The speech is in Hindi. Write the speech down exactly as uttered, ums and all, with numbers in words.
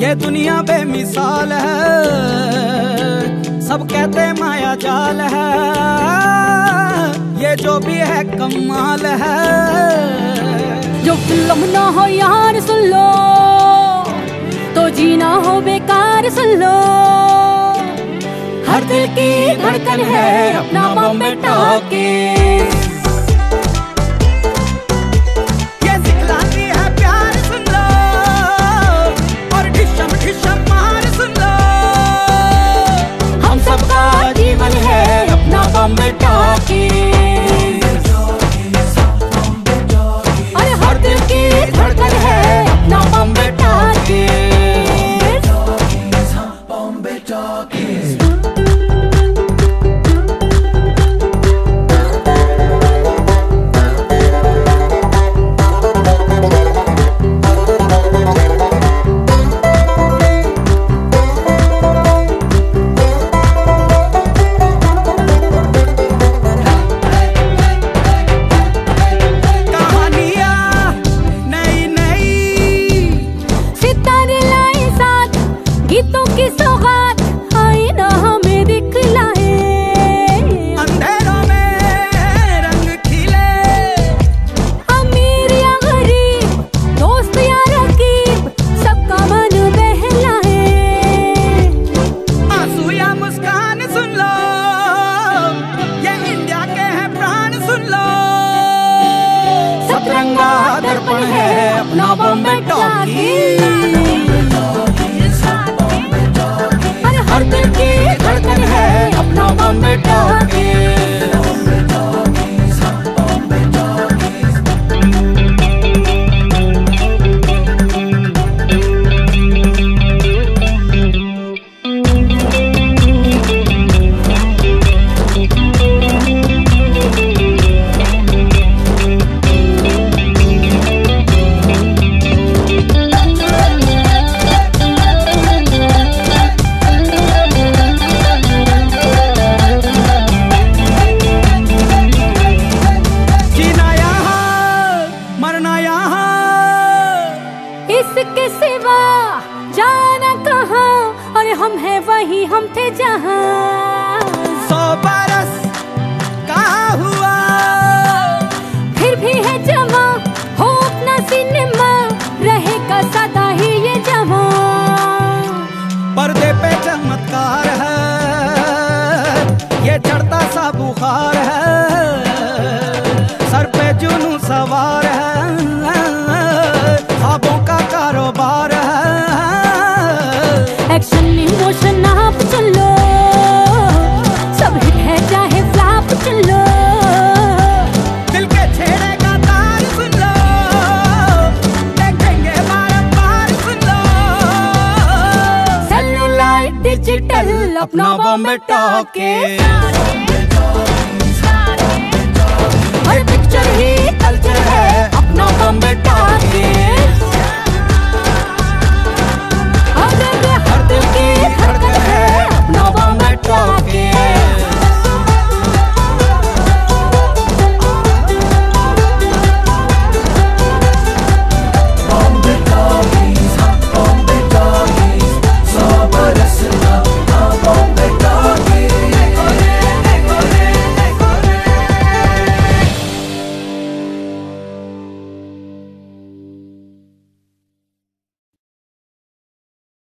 ये दुनिया बेमिसाल है, सब कहते माया जाल है, ये जो भी है कमाल है। जो फिल्म ना हो यार सुन लो, तो जीना हो बेकार सुन लो। हर दिल की धड़कन है अपना बॉम्बे टॉकीज। ये सिखलाती है प्यार सुन लो, और ढिशम ढिशम मार सुन लो। हम सबका जीवन है अपना बॉम्बे टॉकीज। अरे हर दिल की धड़कन है अपना बॉम्बे टॉकीज। बॉम्बे टॉकीज। दर्पण है अपना बॉम्बे टॉकीज। अरे हर दिल की धड़कन है अपना बॉम्बे टॉकीज। इसके सिवा जाना कहाँ, और हम हैं वही हम थे जहाँ। सौ बरस कहाँ हुआ, फिर भी है जमा हो अपना सिनेमा, रहेगा सदा ही ये जमा। पर्दे पे चमत्कार है, ये चढ़ता सा बुखार है, सर पे जुनून सवार है, ख्वाबों का कारोबार है। एक्शन इमोशन आप चलो, सब हिट है चाहे फ्लॉप चलो। दिल के छेड़ेगा तार सुन लो, देखेंगे बार-बार सुन लो। सेल्यूलाइट डिजिटल अपना बॉम्बे टॉकीज। हर पिक्चर ही कल्चर है अपना बॉम्बे टॉकीज।